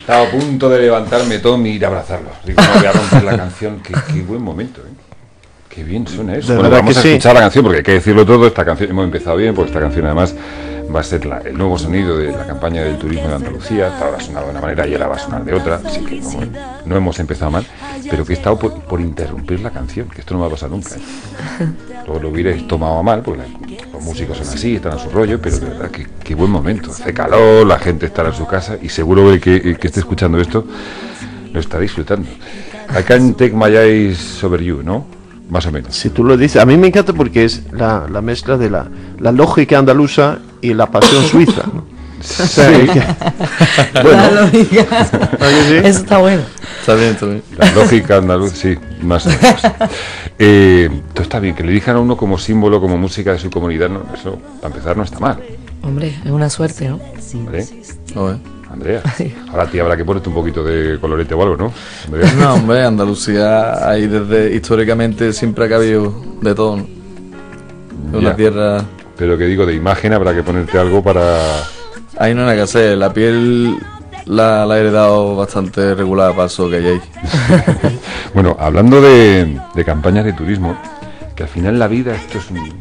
Estaba a punto de levantarme, Tom, y ir a abrazarlo. Digo, no voy a romper la canción. Qué buen momento, ¿eh? Qué bien suena eso. Bueno, vamos a escuchar la canción, porque hay que decirlo todo. Esta canción, hemos empezado bien, porque esta canción además va a ser el nuevo sonido de la campaña del turismo de Andalucía. Hasta ahora ha sonado de una manera y ahora va a sonar de otra, así que como no hemos empezado mal, pero que he estado por interrumpir la canción, que esto no me ha pasado nunca, ¿eh? Luego lo hubierais tomado a mal, porque los músicos son así, están a su rollo, pero de verdad que buen momento. Hace calor, la gente estará en su casa y seguro que esté escuchando esto lo está disfrutando. I Can't Take My Eyes Over You, ¿no? Más o menos. Si tú lo dices, a mí me encanta porque es la mezcla de la lógica andaluza y la pasión suiza, ¿no? Sí. Bueno. La lógica. ¿Sí? Eso está bueno. Está bien. La lógica andaluza, sí, más o menos. Todo está bien, que le elijan a uno como símbolo, como música de su comunidad, ¿no? Eso, para empezar, no está mal. Hombre, es una suerte, ¿no? Hombre. Andrea, ahora a ti habrá que ponerte un poquito de colorete o algo, ¿no? Andrea. No, hombre, Andalucía ahí desde históricamente siempre ha habido de todo, ¿no? Es una tierra... Pero que digo, de imagen habrá que ponerte algo para... Ahí no hay nada que hacer, la piel la he heredado bastante regular para eso que hay ahí. Bueno, hablando de campañas de turismo, que al final la vida esto es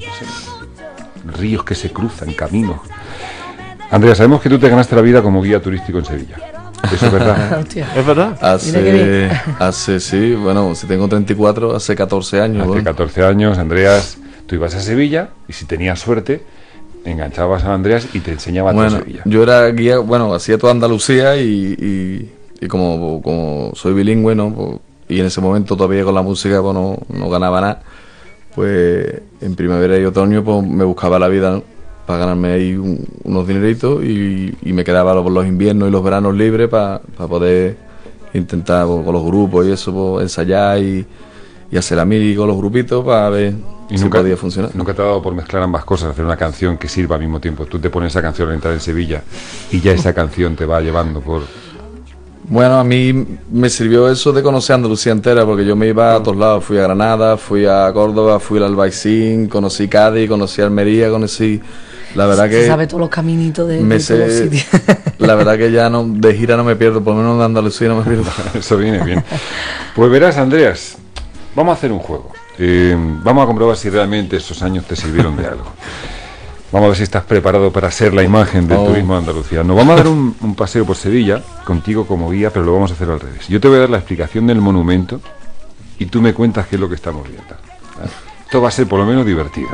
ríos que se cruzan, caminos. Andrea, sabemos que tú te ganaste la vida como guía turístico en Sevilla. ¿Eso es verdad? ¿Es verdad? Hace, sí, bueno, si tengo 34, hace 14 años. Hace 14 años, Andreas, tú ibas a Sevilla y si tenías suerte, enganchabas a Andreas y te enseñaba toda Sevilla. Yo era guía, hacía toda Andalucía y como soy bilingüe, ¿no? Pues, y en ese momento todavía con la música pues, no ganaba nada, pues en primavera y otoño pues me buscaba la vida, ¿no? Para ganarme ahí unos dineritos y me quedaba los inviernos y los veranos libres para poder intentar con los grupos y eso, pues, ensayar y hacer amigos con los grupitos para ver y si nunca podía funcionar. ¿Nunca te ha dado por mezclar ambas cosas, hacer una canción que sirva al mismo tiempo? Tú te pones esa canción al entrar en Sevilla y ya esa canción te va llevando por... Bueno, a mí me sirvió eso de conocer Andalucía entera, porque yo me iba a todos lados. Fui a Granada, fui a Córdoba, fui al Albaicín, conocí Cádiz, conocí Almería, conocí... La verdad que... sabe todos los caminitos de todos los sitios. La verdad que ya de gira no me pierdo, por lo menos de Andalucía no me pierdo. Eso viene bien. Pues verás, Andreas, vamos a hacer un juego. Vamos a comprobar si realmente esos años te sirvieron de algo. Vamos a ver si estás preparado para ser la imagen del turismo de Andalucía. Nos vamos a dar un paseo por Sevilla, contigo como guía, pero lo vamos a hacer al revés. Yo te voy a dar la explicación del monumento y tú me cuentas qué es lo que estamos viendo. ¿Vale? Esto va a ser por lo menos divertido.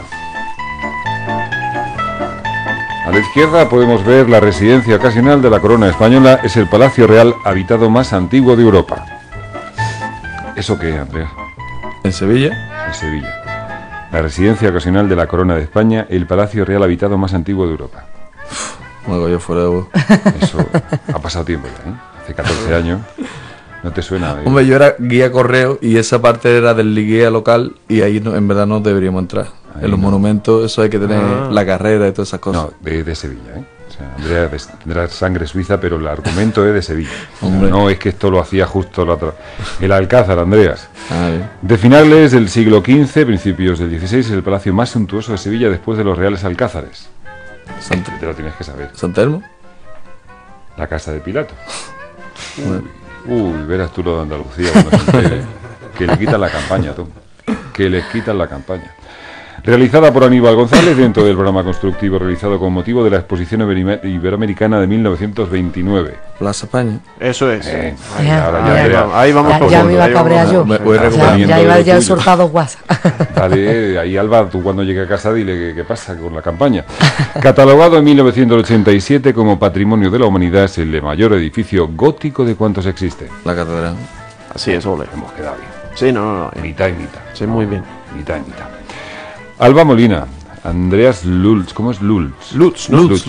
A la izquierda podemos ver la residencia ocasional de la corona española. Es el Palacio Real habitado más antiguo de Europa. ¿Eso qué, Andrea? ¿En Sevilla? En Sevilla. La residencia ocasional de la corona de España, el Palacio Real habitado más antiguo de Europa. Bueno, yo fuera de vos. Eso ha pasado tiempo ya, ¿eh? Hace 14 años. ¿No te suena? Hombre, yo era guía correo y esa parte era del guía local y ahí en verdad no deberíamos entrar. Ahí en los monumentos eso hay que tener la carrera y todas esas cosas. No, de Sevilla, ¿eh? O sea, Andrea tendrá sangre suiza, pero el argumento es de Sevilla. Hombre. No es que esto lo hacía justo el Alcázar, Andreas. Bien. De finales del siglo XV, principios del XVI, es el palacio más suntuoso de Sevilla después de los Reales Alcázares. Te lo tienes que saber. ¿San Telmo? La casa de Pilato. Uy, verás tú lo de Andalucía cuando se entere. Que le quitan la campaña, tú. Que les quitan la campaña. Realizada por Aníbal González dentro del programa constructivo realizado con motivo de la Exposición Iberoamericana de 1929. Plaza España. Eso es. Ahí vamos. Ya me iba a cabrear yo. Ya iba ya soltado WhatsApp. Dale, ahí Alba, tú cuando llegue a casa dile qué pasa con la campaña. Catalogado en 1987 como Patrimonio de la Humanidad, es el mayor edificio gótico de cuantos existe. La catedral. Así es, ole. Hemos quedado bien. Sí, no. Mitad y mitad. Sí, muy bien. Mitad y mitad. Alba Molina, Andreas Lulz, ¿cómo es Lulz? Lutz.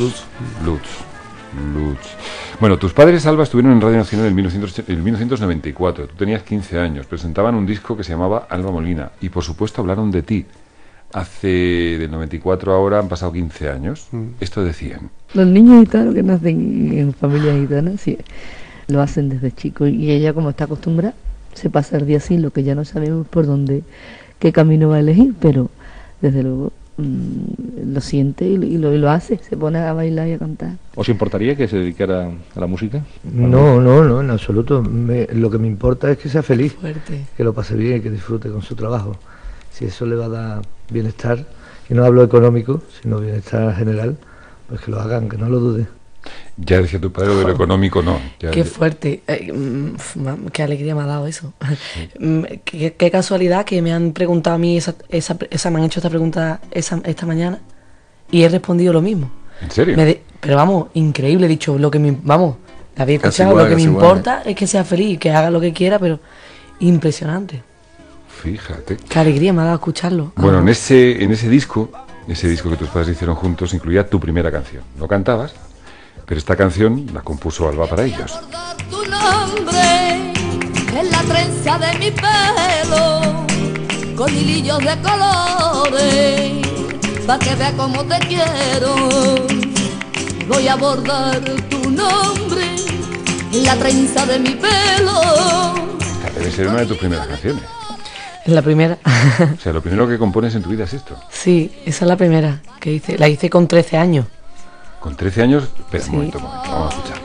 Bueno, tus padres, Alba, estuvieron en Radio Nacional en 1994. Tú tenías 15 años. Presentaban un disco que se llamaba Alba Molina. Y, por supuesto, hablaron de ti. Del 94 ahora han pasado 15 años. Esto decían. Los niños gitanos que nacen en familias gitanas, sí, lo hacen desde chico. Y ella, como está acostumbrada, se pasa el día sin lo que ya no sabemos por dónde, qué camino va a elegir, pero... Desde luego, lo siente y lo hace, se pone a bailar y a cantar. ¿Os importaría que se dedicara a la música? No, en absoluto. Lo que me importa es que sea feliz, Fuerte. que lo pase bien y que disfrute con su trabajo. Si eso le va a dar bienestar, y no hablo económico, sino bienestar general, pues que lo hagan, que no lo duden. Ya decía tu padre, de lo económico no. Qué fuerte, qué alegría me ha dado eso. Qué casualidad que me han preguntado a mí, me han hecho esta pregunta esta mañana y he respondido lo mismo. ¿En serio? Pero vamos, increíble, he dicho, la había escuchado, lo que me importa es que sea feliz, que haga lo que quiera, pero impresionante. Fíjate. Qué alegría me ha dado escucharlo. Bueno, en ese disco que tus padres hicieron juntos, incluía tu primera canción. No cantabas, pero esta canción la compuso Alba para ellos. Tu nombre en la trenza de mi pelo, con hilillos de colores, pa' que vea cómo te quiero. Voy a bordar tu nombre en la trenza de mi pelo. Debe ser una de tus primeras canciones. Es la primera. O sea, lo primero que compones en tu vida es esto. Sí, esa es la primera que hice. La hice con 13 años. Con 13 años, espera, Sí. un momento, vamos a escuchar.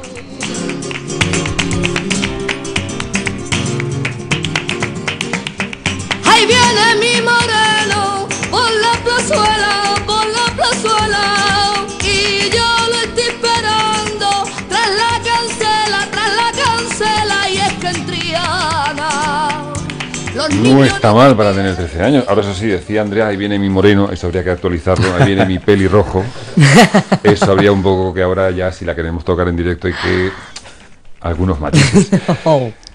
Ahí viene mi moreno por la plazuela, y yo lo estoy esperando tras la cancela, y es que en Triana los No niños está mal para tener 13 años. Ahora eso sí, decía Andrea, ahí viene mi moreno, eso habría que actualizarlo, ahí viene mi pelirrojo. Eso habría un poco que ahora ya, si la queremos tocar en directo, hay que algunos matices.